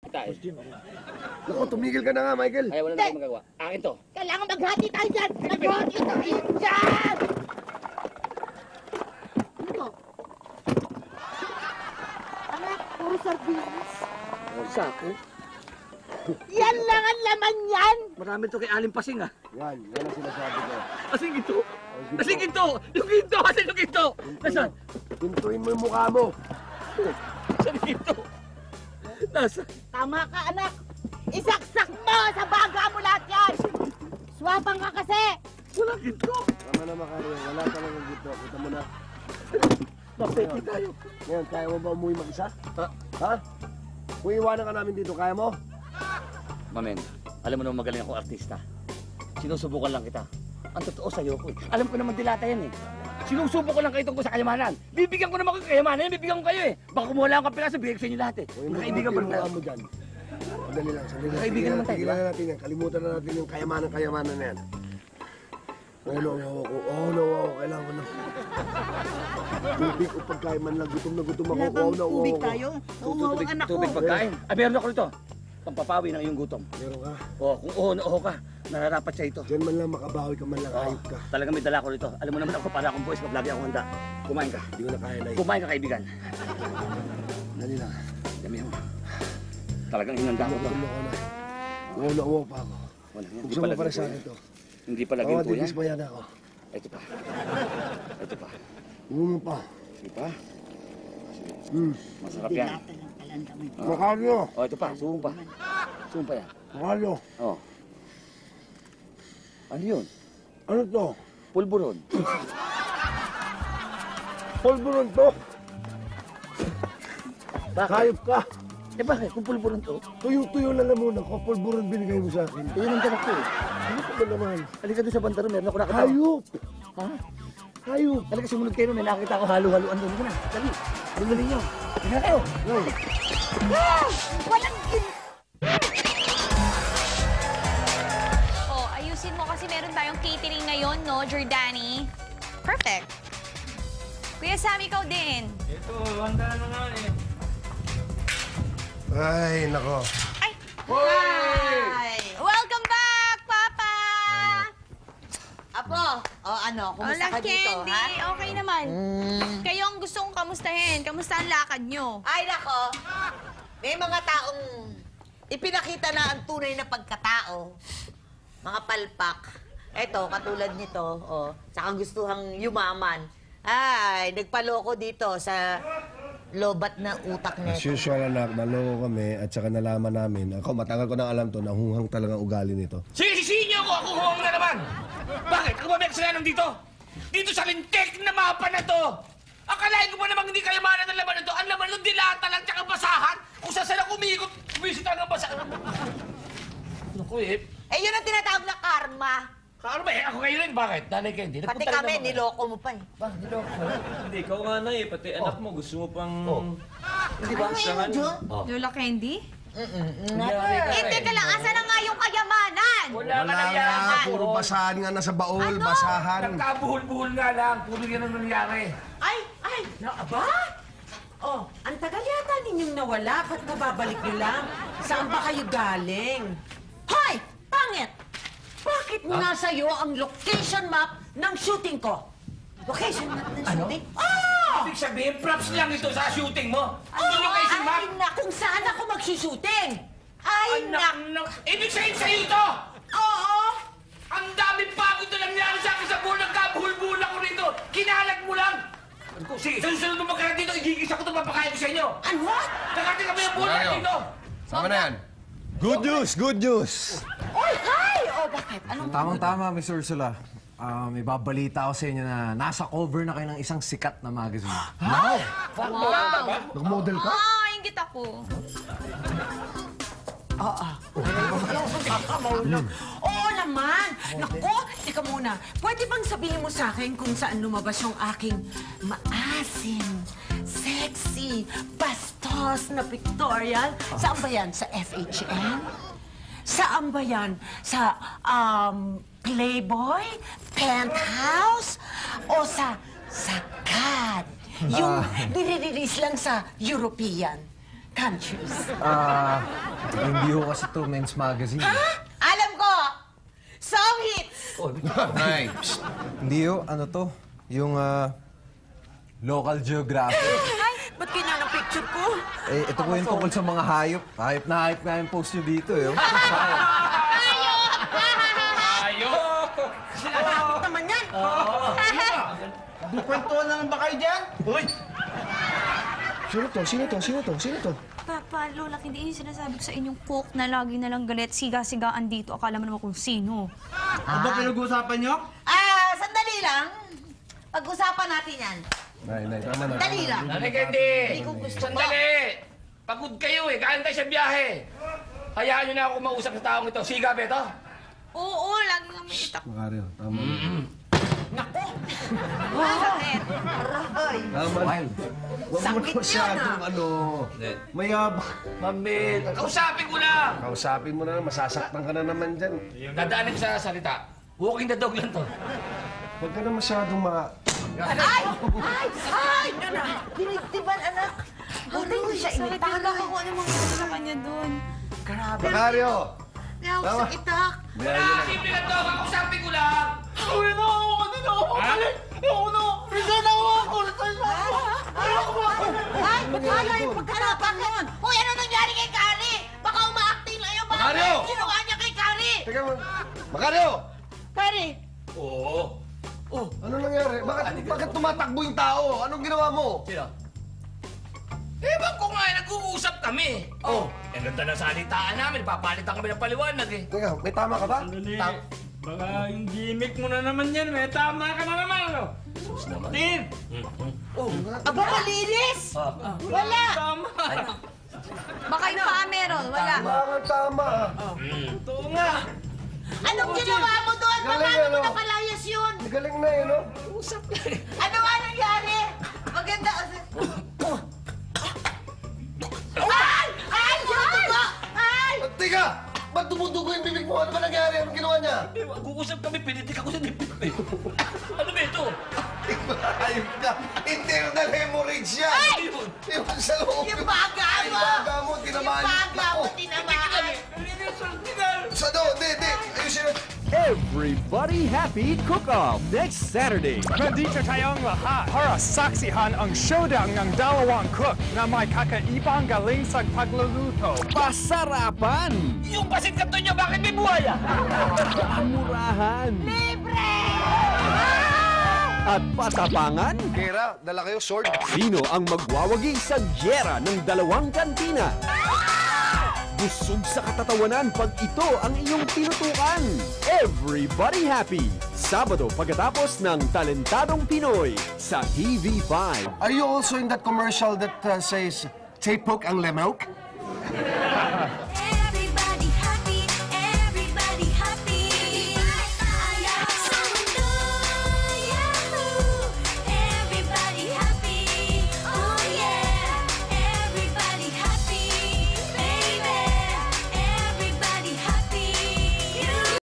Kitain. Naku, tumigil ka na nga, Michael. Ay, wala na tayong magagawa. Akin to. Kailangan maghati tayo dyan! Maghati tayo dyan! Ano? Anak, puro sardinas. Sako. Yan lang ang laman yan! Marami to kay Aling Pasing, ah. Yan ang sinasabi ko. Asing ginto. Asing ginto. Yung ginto. Asan yung ginto? Nasaan? Pintuin mo yung mukha mo. Saan yung ginto? Nasaan? Tama ka, anak! Isaksak mo! Sa baga mo lahat yan! Swapang ka kasi! Walang ginto. Tama na, Macario. Wala talagang ginto. Kita mo na. Mapeke tayo. Ngayon, kaya mo ba umuwi mag-isa? Ha? Ha? Kung iwanan ka namin dito, kaya mo? Mamen, alam mo naman magaling akong artista. Sinusubukan lang kita. Ang totoo sa'yo ko eh. Alam ko naman dilata yan eh. Sinusubok ko lang kayo tungkol sa kayamanan. Bibigyan ko naman kayo kayamanan yan. Bibigyan ko kayo eh. Baka kumuha lang ang kapila sa bigay ko sa inyo lahat eh. Nakaibigan pa rin tayo. mo dyan. Sandali lang, sandali lang. Kaibigan naman tayo, Tigilan na natin yan. Kalimutan na natin yung kayamanan na yan. Kailangan ko na. Tubig o pagkain man lang. Gutom na gutom ako. Wala bang tubig tayo? Nauuhaw ang anak ko. Tubig pagkain. Ah, meron ako rito. Pampapawi ng iyong gutom. Meron ka. O, kung oo na oo ka, nararapat siya ito. Diyan man lang makabawi ka man lang. Ayop ka. Talaga may dala ko rito. Alam mo naman ako para akong boys, maglagi ako handa. Kumain ka. Hindi ko na kaya na Kumain ka, kaibigan. Dali lang. Dami mo. Talagang hinanda ko to. Gutom ako na. Uwo pa ako. Wala, hindi Buksan mo pala para ginto sa yan. akin to. Hindi pala ginto yan. Didismayan ako. Ito pa. Ito pa. Uwo pa. Sige pa. Masarap yan. Dilata lang pala ang dami. Macario. O, ito pa. Suong pa. Suong pa yan. Macario. O. Ano yun? Ano to? Pulburon. Pulburon to. Bakit? Hayop ka. Eh bakit? Kung pulburon to, Tuyo-tuyo na naman ako. Pulburon binigay mo sa akin. yun ang danak ko eh. Ano ka ba naman? Halika doon sa bandaro, meron ako nakita. Hayop. Ha? Hayop. Halika, sumunod kayo, may nakita ako halo-haloan doon. Halika na, dali. Dali niyo. Halika kayo. Walang Oh, ayusin mo kasi meron tayong catering ngayon, no, Jordani? Perfect. Kuya Sam, ikaw din. Ito, handa na nga eh. Ay, nako. Ay! Hi! Welcome back, Papa! Apo, ano, kumusta Hola, ka dito, Candy. ha? Okay naman. Kayo ang gusto kong kamustahin. Kamusta ang lakad nyo? Ay, nako. May mga taong ipinakita na ang tunay na pagkatao. Mga palpak. Eto, katulad nito, oh, sa kagustuhang yumaman. Ay, nagpaloko dito sa lobat na utak As nito. usual, anak, naloko kami at saka nalaman namin. Ako, matagal ko na alam to, nahuhang talagang ugali nito. Sisisihin niyo ako! Ako huwag na naman! Bakit? Ako ba may kasalanan dito? Dito sa lintik na mapa na to! Akalain ko ba namang hindi kayo mana ng laman nito? Ang laman nito dilata lang tsaka basahan! Kung saan sila kumikot, kumisit hanggang basahan. Naku eh. Eh, yun ang tinatawag na karma. Ano ba eh? Ako kayo rin. Bakit? Nanay Candy. Pati kami, niloko mo pa eh. Ba? Niloko mo? Hindi, ikaw nga na eh. Pati anak mo, gusto mo pang... Hindi ba? Ano yun, Jun? Lola Candy? Eh, teka lang, asa na nga yung kayamanan? Wala ka Wala nang nga, yaman. puro basahan nga nasa baul, basahan. Nagkabuhol-buhol nga lang. Puro yan ang nangyari. Ay! Aba? Oh, ang tagal yata ninyong nawala. Ba't nababalik niyo lang? Saan ba kayo galing? Hoy! Pangit! Bakit nasa iyo ang location map ng shooting ko? Location map ng shooting? Oh! Ibig sabihin, props lang ito sa shooting mo. Oh, Ang location map. ay na, kung saan ako magsushooting? Ay Anak, na! ibig sabihin sa'yo ito! Oo! Ang daming pagod na nangyari sa akin sa buwan. Nagkabuhol-buhol ako rito. Kinalat mo lang. Sige, sa susunod mo magkaroon dito, igigis ako ito, papakain ko sa inyo. Ano? Kakating kami ang buwan dito. Sama na yan. Good news, good news. Oy, hi! Oh, bakit? Anong... Tamang-tama, Miss Ursula. May babalita ako sa inyo na nasa cover na kayo ng isang sikat na magazine. Wow! Wow! Nag-model ka? Ingit ako. Oo naman! Naku, tika muna. Pwede bang sabihin mo sa akin kung saan lumabas yung aking maasim, sexy, bastos na pictorial? Saan ba yan? Sa FHM? Saan ba yan? Sa, Playboy? Penthouse? O sa Kat? Yung nire-release lang sa European? countries. Hindi ho kasi to men's magazine. Alam ko! Song hits! Nay, Hindi ho, ano to? Yung, local geography. Ba't ganyan ang picture ko? Eh, ito po yung tungkol sa mga hayop. Hayop na hayop nga yung post nyo dito, eh. Ayok! Nakakapit naman yan. Dukwentuhan naman ba kayo dyan? Uy! Sino to? Papa, Lola, hindi yung sinasabi ko sa inyong cook na lagi na lang galit, siga-sigaan dito. Akala mo naman kung sino. Ano ba pinag-uusapan nyo? Sandali lang. Pag-usapan natin yan. Nay, tama na. Dali lang. Nanay Candy! Hindi ko gusto Sandali! Pagod kayo eh, kain tayo sa biyahe. Hayaan nyo na ako mausap sa taong ito. Siga, Beto? Oo, lagi nga may itak. Makaryo, tama. Bakit? Tama. Wild. Huwag mo na masyadong mayabang. Mami, kausapin ko lang. Kausapin mo na, masasaktan ka na naman dyan. Dadaanin ko sa salita. Walking the dog lang to. Huwag ka na masyadong Ay! Pinigtiban, anak. Buti hindi siya Sakit initak. yung lang ako. Ano mga sa kanya doon? Grabe. Makaryo! May ako sa itak. Wala, simple lang to. Kausapin ko lang. Uy, no! Ha? Ay, bakala yung pagkarapan nun. Uy, ano nangyari kay Kari? Baka umaacting lang yun. Baka Makaryo! ginawa niya kay Kari. Teka, Makaryo! Kari. Oo. Ano nangyari? Bakit tumatakbo yung tao? Anong ginawa mo? Sino? Ewan ko nga, nag-uusap kami. Eh, ganda ng salitaan namin. Papalitan kami ng paliwanag eh. Teka, may tama ka ba? Baka yung gimmick mo na naman yan. May tama ka na naman, ano? Sus naman. Tin! Aba, malinis. Wala. Tama! Baka yung paa meron. Wala. Tama. Totoo nga! Anong ginawa mo doon? Galing, Paano mo ano? napalayas yun? Galing na yun, no? Ano nga nangyari? Maganda. Ay! Ay! Dugo! Ay! Teka! Ba't dumudugo yung bibig mo? Ano ba nangyari? Anong ginawa niya? Mag-uusap kami, pinitik ako sa dibdib eh. Ano ba ito? Ayun ka! Internal hemorrhage yan! Ay! Yung sa loob. Yung baga mo! Yung baga mo, tinamaan. Yung baga mo, Naku. tinamaan! Sa do, di. Ayusin mo. Everybody Happy Cook-Off next Saturday. Nandito tayong lahat para saksihan ang showdown ng dalawang cook na may kakaibang galing sa pagluluto. Pasarapan! Yung pasit ka to nyo, bakit may buhaya? Amurahan! Libre! At patapangan? Kera, dala kayo sword. Sino ang magwawagi sa gyera ng dalawang kantina? Busog sa katatawanan pag ito ang iyong tinutukan. Everybody Happy! Sabado pagkatapos ng Talentadong Pinoy sa TV5. Are you also in that commercial that says, Tay Poke ang lemok?